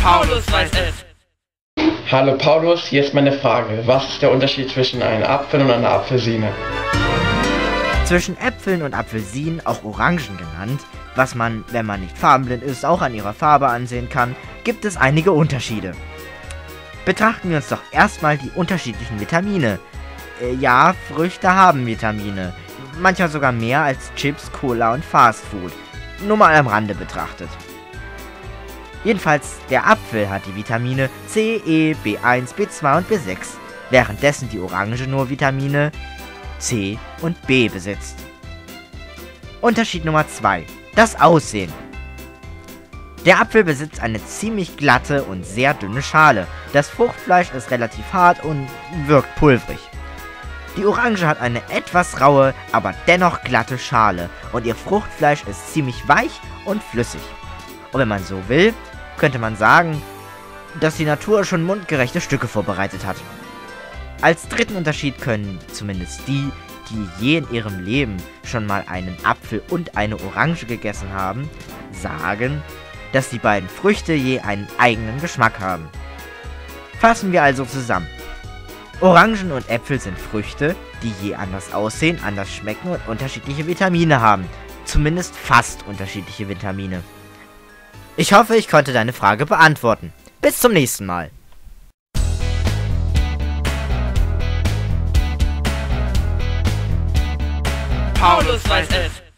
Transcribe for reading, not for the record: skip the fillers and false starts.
Paulus weiß es. Hallo Paulus, hier ist meine Frage. Was ist der Unterschied zwischen einem Apfel und einer Apfelsine? Zwischen Äpfeln und Apfelsinen, auch Orangen genannt, was man, wenn man nicht farbenblind ist, auch an ihrer Farbe ansehen kann, gibt es einige Unterschiede. Betrachten wir uns doch erstmal die unterschiedlichen Vitamine. Ja, Früchte haben Vitamine. Manchmal sogar mehr als Chips, Cola und Fastfood. Nur mal am Rande betrachtet. Jedenfalls, der Apfel hat die Vitamine C, E, B1, B2 und B6, währenddessen die Orange nur Vitamine C und B besitzt. Unterschied Nummer 2. Das Aussehen. Der Apfel besitzt eine ziemlich glatte und sehr dünne Schale. Das Fruchtfleisch ist relativ hart und wirkt pulverig. Die Orange hat eine etwas raue, aber dennoch glatte Schale und ihr Fruchtfleisch ist ziemlich weich und flüssig. Und wenn man so will, könnte man sagen, dass die Natur schon mundgerechte Stücke vorbereitet hat. Als dritten Unterschied können zumindest die je in ihrem Leben schon mal einen Apfel und eine Orange gegessen haben, sagen, dass die beiden Früchte je einen eigenen Geschmack haben. Fassen wir also zusammen. Orangen und Äpfel sind Früchte, die je anders aussehen, anders schmecken und unterschiedliche Vitamine haben. Zumindest fast unterschiedliche Vitamine. Ich hoffe, ich konnte deine Frage beantworten. Bis zum nächsten Mal. Paulus weiß es.